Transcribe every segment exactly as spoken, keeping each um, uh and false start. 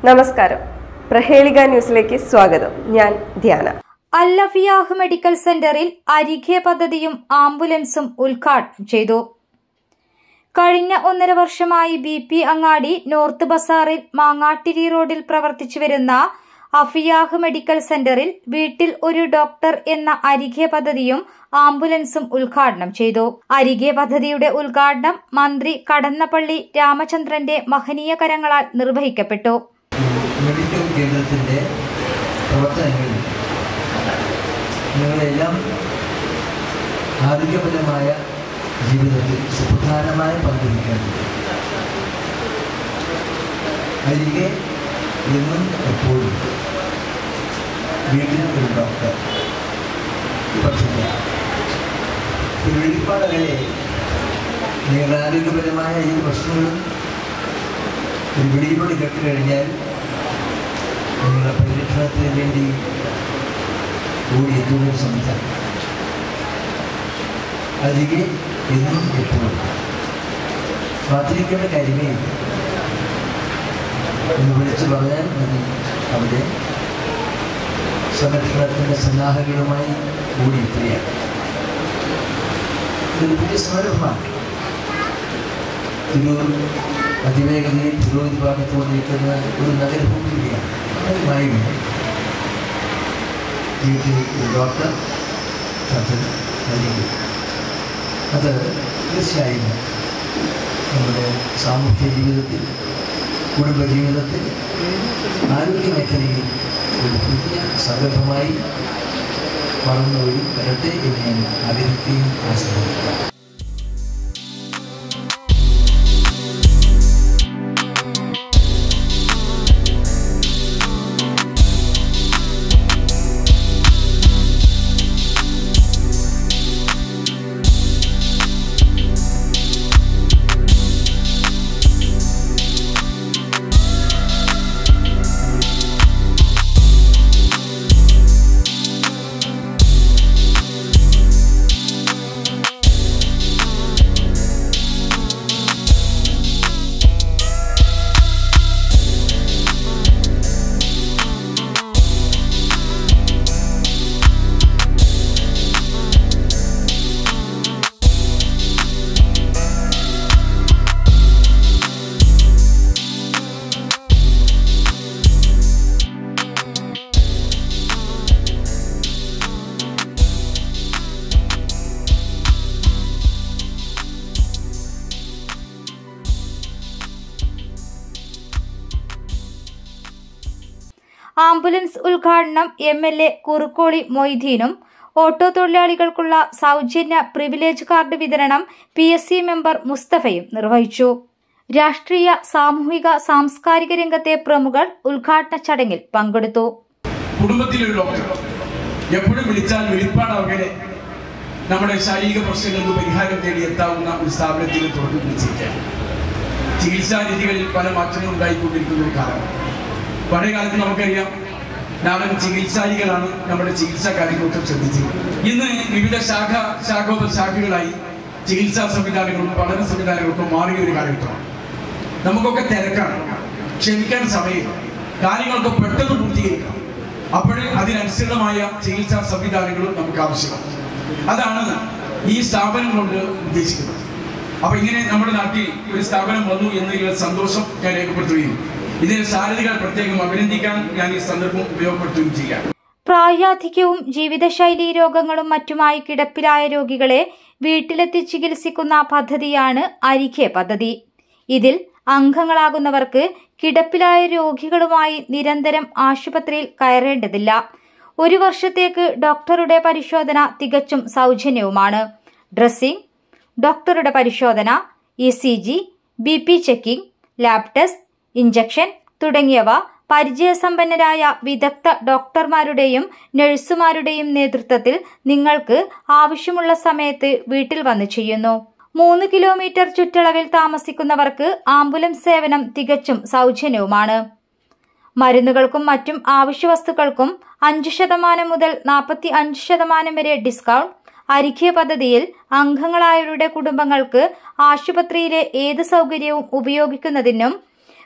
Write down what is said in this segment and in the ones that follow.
നമസ്കാരം. പ്രഹേളിക ന്യൂസിലേക്ക് സ്വാഗതം. ഞാൻ ധ്യാന. അൽ വഫിയാഹ് മെഡിക്കൽ സെന്ററിൽ അരികെ പദ്ധതിയും ആംബുലൻസും ഉദ്ഘാടനം ചെയ്തു. കഴിഞ്ഞ ഒന്നര വർഷമായി ബി പി അങ്ങാടി നോർത്ത് ബസാറിൽ മാങ്ങാട്ടിരി റോഡിൽ പ്രവർത്തിച്ചു വരുന്ന അഫിയാഹ് മെഡിക്കൽ സെന്ററിൽ വീട്ടിൽ ഒരു ഡോക്ടർ എന്ന അരികെ പദ്ധതിയും ആംബുലൻസും ഉദ്ഘാടനം ചെയ്തു. അരികെ പദ്ധതിയുടെ ഉദ്ഘാടനം മന്ത്രി കടന്നപ്പള്ളി രാമചന്ദ്രന്റെ മഹനീയ കരങ്ങളാൽ നിർവഹിക്കപ്പെട്ടു. മെഡിക്കൽ കേന്ദ്രത്തിന്റെ പ്രവർത്തനങ്ങളിൽ നിങ്ങളെല്ലാം ആരോഗ്യപരമായ ജീവിതത്തിൽ സുപ്രധാനമായ പങ്കുവഹിക്കേണ്ടത്. അരികെ എന്നും എപ്പോഴും വീട്ടിൽ ഒരു ഡോക്ടർ പക്ഷേ ഒരു വെളിപ്പാടകലെ നിങ്ങളുടെ ആരോഗ്യപരമായ ഈ പ്രശ്നങ്ങളും ഒരു വെളിയിലൂടെ കേട്ടുകഴിഞ്ഞാൽ നിങ്ങളുടെ പരിരക്ഷണത്തിന് വേണ്ടി ഓടിയെത്തുന്ന സംവിധാനം അരികെ എന്നും എപ്പോഴും കാത്തിരിക്കേണ്ട കാര്യമേ ഇല്ല എന്ന് വിളിച്ചു പറഞ്ഞാൽ മതി. അവിടെ സംരക്ഷണത്തിൻ്റെ സന്നാഹങ്ങളുമായി ഓടിയെത്തുകയാണ്. ഇതൊരു പുതിയ സംരംഭമാണ്. തിരൂർ അതിവേഗതയിൽ പുരോഗതി ഭാഗത്തുകൊണ്ടിരിക്കുന്ന ഒരു നഗരഭൂമിയാണ്. അതുമായും വീട്ടിൽ ഒരു ഡോക്ടർ അത് നൽകി. അത് തീർച്ചയായും നമ്മുടെ സാമൂഹ്യ ജീവിതത്തിൽ, കുടുംബജീവിതത്തിൽ, ആരോഗ്യ മേഖലയിൽ ഒരു പുതിയ സംരംഭമായി വളർന്നു വരട്ടെ എന്ന് ഞാൻ ആഗ്രഹിക്കുകയും ആശ്രയിക്കുന്നു. ആംബുലൻസ് ഉദ്ഘാടനം എം എൽ എ കുറുക്കോളി മൊയ്തീനും ഓട്ടോ തൊഴിലാളികൾക്കുള്ള സൗജന്യ പ്രിവിലേജ് കാർഡ് വിതരണം പി എസ് സി മെമ്പർ മുസ്തഫയും നിർവഹിച്ചു. രാഷ്ട്രീയ, സാമൂഹിക, സാംസ്കാരിക രംഗത്തെ പ്രമുഖർ ഉദ്ഘാടന ചടങ്ങിൽ പങ്കെടുത്തു. കുടുംബത്തിലൊരു ഡോക്ടർ എപ്പോഴും വിളിച്ചാൽ വെളിപ്പാടവരെ നമ്മുടെ ശാരീരിക പ്രശ്നങ്ങൾക്ക് പരിഹാരം തേടി എത്താവുന്ന ഒരു സ്ഥാപനത്തിൽ തുറന്നു പിടിച്ചിരിക്കുകയാണ്. ചികിത്സാ രീതികളിൽ പല മാറ്റങ്ങളും ഉണ്ടായിക്കൊണ്ടിരിക്കുന്ന ഒരു കാലമാണ്. പഴയ കാലത്ത് നമുക്കറിയാം, നാടൻ ചികിത്സാരികളാണ് നമ്മുടെ ചികിത്സാ കാര്യങ്ങളൊക്കെ ശ്രദ്ധിച്ചത്. ഇന്ന് വിവിധ ശാഖ ശാഖോപശാഖകളായി ചികിത്സാ സംവിധാനങ്ങളും പഠന സംവിധാനങ്ങളൊക്കെ മാറിയ ഒരു കാലഘട്ടമാണ്. നമുക്കൊക്കെ തിരക്കാണ്, ക്ഷമിക്കാൻ സമയമില്ല, കാര്യങ്ങളൊക്കെ പെട്ടെന്ന് പൂർത്തീകരിക്കണം. അപ്പോഴേ അതിനനുസൃതമായ ചികിത്സാ സംവിധാനങ്ങളും നമുക്ക് ആവശ്യമാണ്. അതാണ് ഈ സ്ഥാപനം കൊണ്ട് ഉദ്ദേശിക്കുന്നത്. അപ്പൊ ഇങ്ങനെ നമ്മുടെ നാട്ടിൽ ഒരു സ്ഥാപനം വന്നു എന്നതിലുള്ള സന്തോഷം ഞാൻ രേഖപ്പെടുത്തുകയും ഇതിന് സാരഥികൾ പ്രത്യേകം അഭിനന്ദിക്കാൻ ഞാൻ ഈ സന്ദർഭം ഉപയോഗപ്പെടുത്തുകയും ചെയ്യാം. പ്രായാധിക്യവും ജീവിതശൈലീ രോഗങ്ങളും മറ്റുമായി കിടപ്പിലായ രോഗികളെ വീട്ടിലെത്തി ചികിത്സിക്കുന്ന പദ്ധതിയാണ് അരികെ പദ്ധതി. ഇതിൽ അംഗങ്ങളാകുന്നവർക്ക് കിടപ്പിലായ രോഗികളുമായി നിരന്തരം ആശുപത്രിയിൽ കയറേണ്ടതില്ല. ഒരു വർഷത്തേക്ക് ഡോക്ടറുടെ പരിശോധന തികച്ചും സൗജന്യവുമാണ്. ഡ്രസ്സിംഗ്, ഡോക്ടറുടെ പരിശോധന, E C G, B P checking, lab test, injection തുടങ്ങിയവ പരിചയസമ്പന്നരായ വിദഗ്ധ ഡോക്ടർമാരുടെയും നഴ്സുമാരുടെയും നേതൃത്വത്തിൽ നിങ്ങൾക്ക് ആവശ്യമുള്ള സമയത്ത് വീട്ടിൽ വന്ന് ചെയ്യുന്നു. മൂന്ന് കിലോമീറ്റർ ചുറ്റളവിൽ താമസിക്കുന്നവർക്ക് ആംബുലൻസ് സേവനം തികച്ചും സൗജന്യവുമാണ്. മരുന്നുകൾക്കും മറ്റും ആവശ്യവസ്തുക്കൾക്കും അഞ്ച് ശതമാനം മുതൽ നാൽപ്പത്തി അഞ്ച് ശതമാനം വരെ ഡിസ്കൗണ്ട്. അരികെ പദ്ധതിയിൽ അംഗങ്ങളായവരുടെ കുടുംബങ്ങൾക്ക് ആശുപത്രിയിലെ ഏത് സൗകര്യവും ഉപയോഗിക്കുന്നതിനും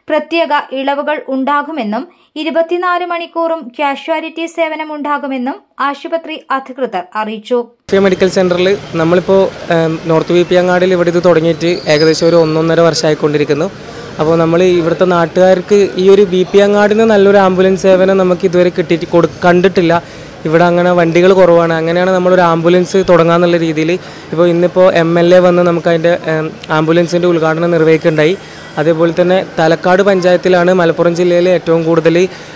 പ്രത്യേക ഇളവുകൾ ഉണ്ടാകുമെന്നും ഇരുപത്തിനാല് മണിക്കൂറും കാഷ്വാലിറ്റി സേവനം ഉണ്ടാകുമെന്നും ആശുപത്രി അധികൃതർ അറിയിച്ചു. മെഡിക്കൽ സെന്ററിൽ നമ്മളിപ്പോൾ നോർത്ത് വി പി അങ്ങാടിയിൽ ഇവിടെ ഇത് തുടങ്ങിയിട്ട് ഏകദേശം ഒരു ഒന്നൊന്നര വർഷമായിക്കൊണ്ടിരിക്കുന്നു. അപ്പോൾ നമ്മൾ ഇവിടുത്തെ നാട്ടുകാർക്ക് ഈ ഒരു ബി പി അങ്ങാടിന് നല്ലൊരു ആംബുലൻസ് സേവനം നമുക്ക് ഇതുവരെ കിട്ടിയിട്ട് കൊടു കണ്ടിട്ടില്ല. ഇവിടെ അങ്ങനെ വണ്ടികൾ കുറവാണ്. അങ്ങനെയാണ് നമ്മളൊരു ആംബുലൻസ് തുടങ്ങാമെന്നുള്ള രീതിയിൽ ഇപ്പോൾ ഇന്നിപ്പോൾ എം എൽ എ വന്ന് നമുക്കതിൻ്റെ ആംബുലൻസിൻ്റെ ഉദ്ഘാടനം നിർവഹിക്കുകയുണ്ടായി. അതേപോലെ തന്നെ തലക്കാട് പഞ്ചായത്തിലാണ് മലപ്പുറം ജില്ലയിലെ ഏറ്റവും കൂടുതൽ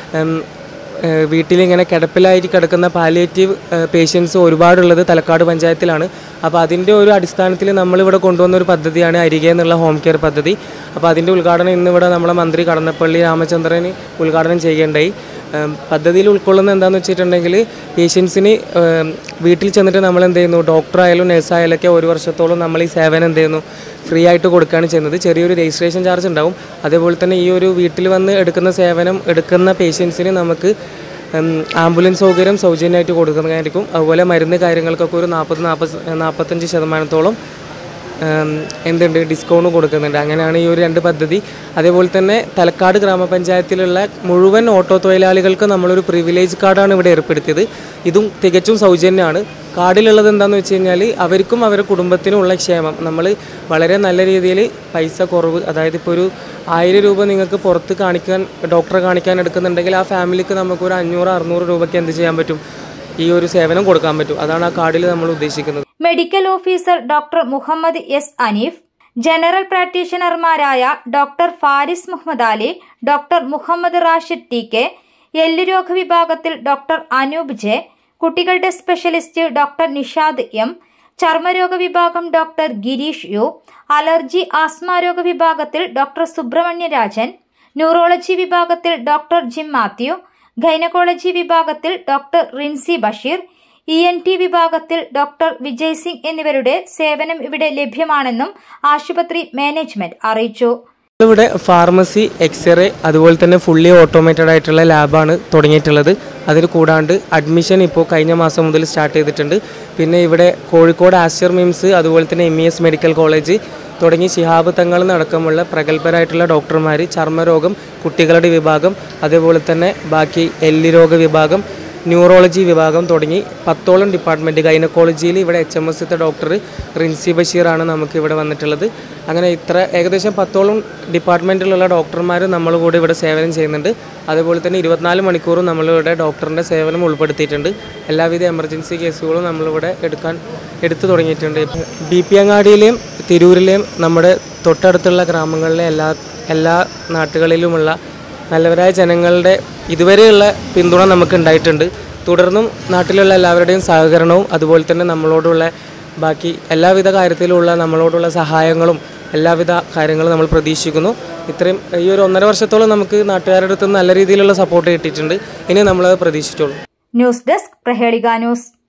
വീട്ടിലിങ്ങനെ കിടപ്പിലായിട്ട് കിടക്കുന്ന പാലിയേറ്റീവ് പേഷ്യൻസ് ഒരുപാടുള്ളത് തലക്കാട് പഞ്ചായത്തിലാണ്. അപ്പോൾ അതിൻ്റെ ഒരു അടിസ്ഥാനത്തിൽ നമ്മളിവിടെ കൊണ്ടുവന്ന ഒരു പദ്ധതിയാണ് അരികെ എന്നുള്ള ഹോം കെയർ പദ്ധതി. അപ്പോൾ അതിൻ്റെ ഉദ്ഘാടനം ഇന്നിവിടെ നമ്മളെ മന്ത്രി കടന്നപ്പള്ളി രാമചന്ദ്രന് ഉദ്ഘാടനം ചെയ്യേണ്ടായി. പദ്ധതിയിൽ ഉൾക്കൊള്ളുന്ന എന്താണെന്ന് വെച്ചിട്ടുണ്ടെങ്കിൽ പേഷ്യൻസിന് വീട്ടിൽ ചെന്നിട്ട് നമ്മൾ എന്ത് ചെയ്യുന്നു, ഡോക്ടറായാലും നഴ്സായാലും ഒക്കെ ഒരു വർഷത്തോളം നമ്മൾ ഈ സേവനം എന്ത് ചെയ്യുന്നു ഫ്രീ ആയിട്ട് കൊടുക്കുകയാണ് ചെയ്യുന്നത്. ചെറിയൊരു രജിസ്ട്രേഷൻ ചാർജ് ഉണ്ടാവും. അതേപോലെ തന്നെ ഈ ഒരു വീട്ടിൽ വന്ന് എടുക്കുന്ന സേവനം എടുക്കുന്ന പേഷ്യൻസിന് നമുക്ക് ആംബുലൻസ് സൗകര്യം സൗജന്യമായിട്ട് കൊടുക്കുന്നതായിരിക്കും. അതുപോലെ മരുന്ന് കാര്യങ്ങൾക്കൊക്കെ ഒരു നാൽപ്പത് നാൽപ്പത് നാൽപ്പത്തഞ്ച് ശതമാനത്തോളം എന്തുണ്ട് ഡിസ്കൗണ്ട് കൊടുക്കുന്നുണ്ട്. അങ്ങനെയാണ് ഈ ഒരു രണ്ട് പദ്ധതി. അതേപോലെ തന്നെ തലക്കാട് ഗ്രാമപഞ്ചായത്തിലുള്ള മുഴുവൻ ഓട്ടോ തൊഴിലാളികൾക്ക് നമ്മളൊരു പ്രിവിലേജ് കാർഡാണ് ഇവിടെ ഏർപ്പെടുത്തിയത്. ഇതും തികച്ചും സൗജന്യമാണ്. കാർഡിലുള്ളത് എന്താണെന്ന് വെച്ച് കഴിഞ്ഞാൽ അവർക്കും അവരുടെ കുടുംബത്തിനുമുള്ള ക്ഷേമം നമ്മൾ വളരെ നല്ല രീതിയിൽ പൈസ കുറവ്, അതായത് ഇപ്പോൾ ഒരു ആയിരം രൂപ നിങ്ങൾക്ക് പുറത്ത് കാണിക്കാൻ ഡോക്ടറെ കാണിക്കാൻ എടുക്കുന്നുണ്ടെങ്കിൽ ആ ഫാമിലിക്ക് നമുക്കൊരു അഞ്ഞൂറ് അറുന്നൂറ് രൂപയ്ക്ക് എന്ത് ചെയ്യാൻ പറ്റും, ഈ ഒരു സേവനം കൊടുക്കാൻ പറ്റും. അതാണ് ആ കാർഡിൽ നമ്മൾ ഉദ്ദേശിക്കുന്നത്. Medical officer doctor Muhammad S Aneef, general പ്രാക്ടീഷണർമാരായ doctor Faris Muhammad Ali, doctor Muhammad Rashid T K, എല്ലുരോഗ വിഭാഗത്തിൽ ഡോക്ടർ അനൂപ് ജെ, കുട്ടികളുടെ സ്പെഷ്യലിസ്റ്റ് ഡോക്ടർ നിഷാദ് എം, ചർമ്മരോഗ വിഭാഗം ഡോക്ടർ ഗിരീഷ് യു, അലർജി ആസ്മാരോഗ വിഭാഗത്തിൽ ഡോക്ടർ സുബ്രഹ്മണ്യ രാജൻ, ന്യൂറോളജി വിഭാഗത്തിൽ ഡോക്ടർ ജിം മാത്യു, ഗൈനക്കോളജി വിഭാഗത്തിൽ doctor Rinsy Basheer, E N T വിഭാഗത്തിൽ ഡോക്ടർ വിജയ് സിംഗ് എന്നിവരുടെ സേവനം ഇവിടെ ലഭ്യമാണെന്നും ആശുപത്രി മാനേജ്മെന്റ് അറിയിച്ചു. ഇവിടെ ഫാർമസി, എക്സ്റേ, അതുപോലെ തന്നെ ഫുള്ളി ഓട്ടോമേറ്റഡ് ആയിട്ടുള്ള ലാബാണ് തുടങ്ങിയിട്ടുള്ളത്. അതിൽ കൂടാണ്ട് അഡ്മിഷൻ ഇപ്പോൾ കഴിഞ്ഞ മാസം മുതൽ സ്റ്റാർട്ട് ചെയ്തിട്ടുണ്ട്. പിന്നെ ഇവിടെ കോഴിക്കോട് ആസ്റ്റർ മിംസ്, അതുപോലെ തന്നെ M E S medical college തുടങ്ങി ശിഹാബ് തങ്ങൾ അടക്കമുള്ള പ്രഗത്ഭരായിട്ടുള്ള ഡോക്ടർമാർ, ചർമ്മരോഗം, കുട്ടികളുടെ വിഭാഗം, അതേപോലെ തന്നെ ബാക്കി എല്ല് രോഗ വിഭാഗം, ന്യൂറോളജി വിഭാഗം തുടങ്ങി പത്തോളം ഡിപ്പാർട്ട്മെൻറ്റ്. ഗൈനക്കോളജിയിൽ ഇവിടെ H M S doctor Rinsy ബഷീറാണ് നമുക്ക് ഇവിടെ വന്നിട്ടുള്ളത്. അങ്ങനെ ഇത്ര ഏകദേശം പത്തോളം ഡിപ്പാർട്ട്മെൻറ്റിലുള്ള ഡോക്ടർമാർ നമ്മൾ കൂടെ ഇവിടെ സേവനം ചെയ്യുന്നുണ്ട്. അതുപോലെ തന്നെ ഇരുപത്തിനാല് മണിക്കൂറും നമ്മളിവിടെ ഡോക്ടറിൻ്റെ സേവനം ഉൾപ്പെടുത്തിയിട്ടുണ്ട്. എല്ലാവിധ എമർജൻസി കേസുകളും നമ്മളിവിടെ എടുക്കാൻ എടുത്തു തുടങ്ങിയിട്ടുണ്ട്. ബി പി അങ്ങാടിയിലെയും തിരൂരിലെയും നമ്മുടെ തൊട്ടടുത്തുള്ള ഗ്രാമങ്ങളിലെ എല്ലാ എല്ലാ നാട്ടുകളിലുമുള്ള നല്ലവരായ ജനങ്ങളുടെ ഇതുവരെയുള്ള പിന്തുണ നമുക്ക് ഉണ്ടായിട്ടുണ്ട്. തുടർന്നും നാട്ടിലുള്ള എല്ലാവരുടെയും സഹകരണവും അതുപോലെ തന്നെ നമ്മളോടുള്ള ബാക്കി എല്ലാവിധ കാര്യത്തിലുള്ള നമ്മളോടുള്ള സഹായങ്ങളും എല്ലാവിധ കാര്യങ്ങളും നമ്മൾ പ്രതീക്ഷിക്കുന്നു. ഇത്രയും ഈ ഒരു ഒന്നര വർഷത്തോളം നമുക്ക് നാട്ടുകാരുടെ അടുത്ത് നല്ല രീതിയിലുള്ള സപ്പോർട്ട് കിട്ടിയിട്ടുണ്ട്. ഇനി നമ്മളത് പ്രതീക്ഷിച്ചോളൂ. News desk Prahelika news.